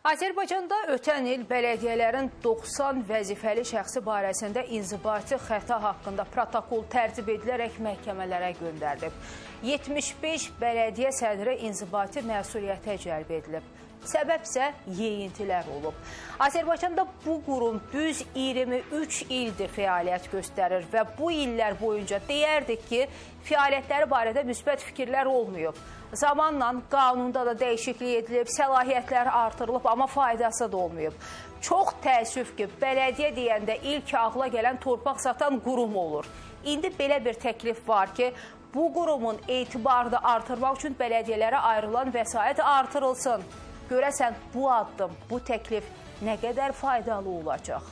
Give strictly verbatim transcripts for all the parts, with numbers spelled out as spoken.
Azərbaycanda ötən il bələdiyyələrin doxsan vəzifəli şəxsi barəsində inzibati xəta haqqında protokol tərtib edilərək məhkəmələrə göndərilib. yetmiş beş bələdiyyə sədri inzibati məsuliyyətə cəlb edilib. Səbəb isə yeyintilər olub. Azərbaycanda bu qurum düz iyirmi üç ildir fəaliyyət göstərir və bu illər boyunca deyərdik ki, fəaliyyətləri barədə müsbət fikirlər olmayıb. Zamanla qanunda da dəyişiklik edilib, səlahiyyətlər artırılıb, amma faydası da olmayıb. Çox təəssüf ki, bələdiyyə deyəndə ilk ağla gələn torpaq satan qurum olur. İndi belə bir təklif var ki, bu qurumun etibarını artırmaq üçün bələdiyyələrə ayrılan vəsait artırılsın. Görəsən, bu addım, bu təklif nə qədər faydalı olacaq?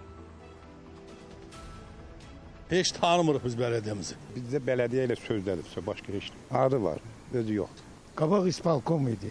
Heç tanımırıq biz bələdiyyəmizi. Bizdə bələdiyyə ilə sözlədibsə, başqa heç adı var, özü yoxdur. Qabaq İspalkom idi,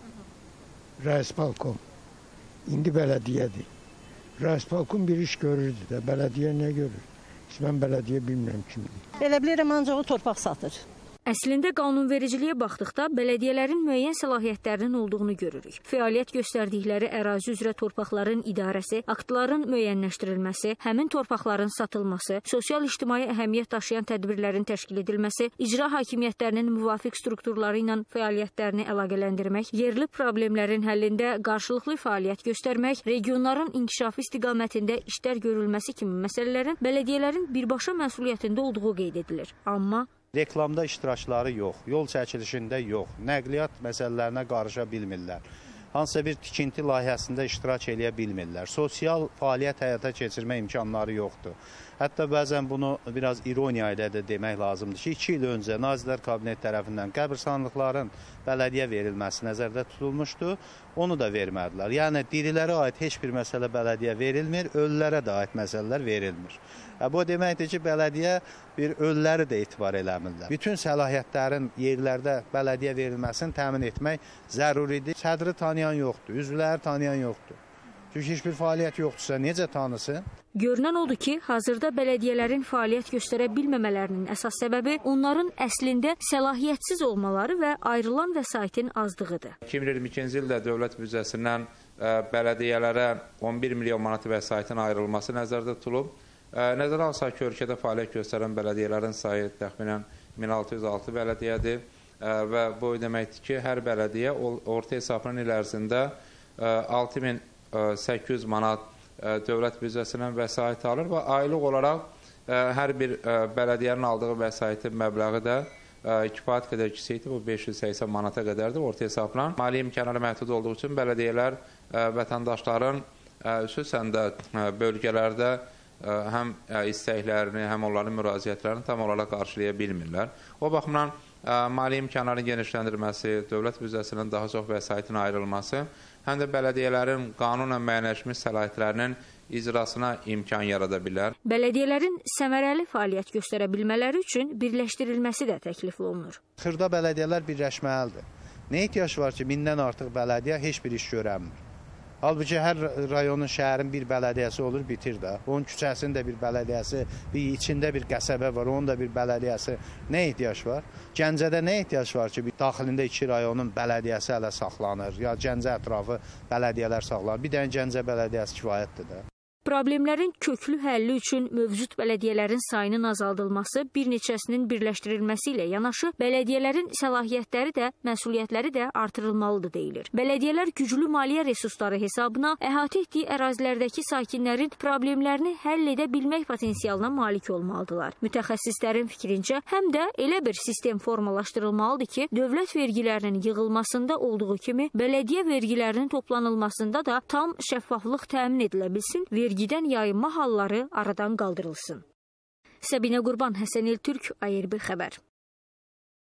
Rəispalkom, indi bələdiyyədir. Rəispalkom bir iş görürdü də, bələdiyyə nə görür? Heç mən bələdiyyə bilmirəm kimdir. Belə bilirəm, ancaq o torpaq satır. Əslində qanunvericiliyə baxdıqda bələdiyyələrin müəyyən səlahiyyətlərinin olduğunu görürük. Fəaliyyət göstərdikləri ərazi üzrə torpaqların idarəsi, aktların müəyyənləşdirilməsi, həmin torpaqların satılması, sosial-ictimai əhəmiyyət daşıyan tədbirlərin təşkil edilməsi, icra hakimiyyətlərinin müvafiq strukturları ilə fəaliyyətlərini əlaqələndirmək, yerli problemlərin həllində qarşılıqlı fəaliyyət göstərmək, regionların inkişafı istiqamətində işlər görülməsi kimi məsələlərin bələdiyyələrin birbaşa məsuliyyətində olduğu qeyd edilir. Amma reklamda iştirakları yox, yol çəkilişində yox, nəqliyyat məsələlərinə qarışa bilmirlər. Hansısa bir tikinti layihəsində iştirak eləyə bilmirlər. Sosial fəaliyyət həyata keçirmə imkanları yoxdur. Hətta bəzən bunu biraz ironiya ilə də demək lazımdır ki, iki il öncə Nazirlər Kabineti tərəfindən qəbirstanlıqların bələdiyyə verilməsi nəzərdə tutulmuşdu, onu da vermədilər. Yəni, dirilərə aid heç bir məsələ bələdiyyə verilmir, ölülərə də aid məsələlər verilmir. Bu deməkdir ki, bələdiyyə bir ölüləri də etibar eləmirlər. Bütün səlahiyyətlərin yerlərdə bələdiyyə verilməsini təmin etmək zəruridir. Sədri tanıyan yoxdur, üzvləri tanıyan yoxdur. Çünki heç bir fəaliyyət yoxdursa, necə tanısın? Görünən odur ki, hazırda bələdiyyələrin fəaliyyət göstərə bilməmələrinin əsas səbəbi onların əslində səlahiyyətsiz olmaları və ayrılan vəsaitin azlığıdır. iki min iyirmi ikinci ildə dövlət büdcəsindən bələdiyyələrə on bir milyon manat vəsaitin ayrılması nəzərdə tutulub. Nəzərə alsaq ki, ölkədə fəaliyyət göstərən bələdiyyələrin sayı təxminən min altı yüz altı bələdiyyədir və bu deməkdir ki, hər bələdiyyə orta hesabının il ərzində altı min səkkiz yüz manat dövlət büdcəsindən vəsait alır və aylıq olaraq hər bir bələdiyyənin aldığı vəsaitin məbləği də kifayət qədər kiçikdir, bu beş yüz səksən manata qədərdir orta hesabla. Maliyyə imkanları məhdud olduğu üçün bələdiyyələr vətəndaşların xüsusən də bölgələrdə həm istəklərini, həm onların müraciətlərini tam olaraq qarşılaya bilmirlər. O baxımdan maliyyə imkanlarının genişləndirilməsi, dövlət büdcəsinin daha çox vəsaitin ayrılması, həm də bələdiyyələrin qanunla müəyyənləşmiş səlahiyyətlərinin icrasına imkan yarada bilər. Bələdiyyələrin səmərəli fəaliyyət göstərə bilmələri üçün birləşdirilməsi də təklif olunur. Xırda bələdiyyələr birləşməlidir. Nə ehtiyac var ki, mindən artıq bələdiyyə heç bir iş görəmir? Halbuki hər rayonun, şəhərin bir bələdiyyəsi olur, bitir də. Onun küçəsində bir bələdiyyəsi, bir içində bir qəsəbə var, onun da bir bələdiyyəsi. Nə ehtiyac var? Gəncədə nə ehtiyac var ki, daxilində iki rayonun bələdiyyəsi hələ saxlanır, ya Gəncə ətrafı bələdiyyələr saxlanır. Bir dənə Gəncə bələdiyyəsi kifayətdir də. Problemlərin köklü həlli üçün mövcud bələdiyyələrin sayının azaldılması, bir neçəsinin birləşdirilməsi ilə yanaşı, bələdiyyələrin səlahiyyətləri də, məsuliyyətləri də artırılmalıdır deyilir. Bələdiyyələr güclü maliyyə resursları hesabına əhatə etdiyi ərazilərdəki sakinlərin problemlərini həll edə bilmək potensialına malik olmalıdırlar. Mütəxəssislərin fikrincə, həm də elə bir sistem formalaşdırılmalıdır ki, dövlət vergilərinin yığılmasında olduğu kimi, bələdiyyə vergilərinin toplanılmasında da tam şəffaflıq təmin edilə bilsin, vergidən yayınma halları aradan qaldırılsın. Səbinə Qurban, Həsən El Türk, A R B xəbər.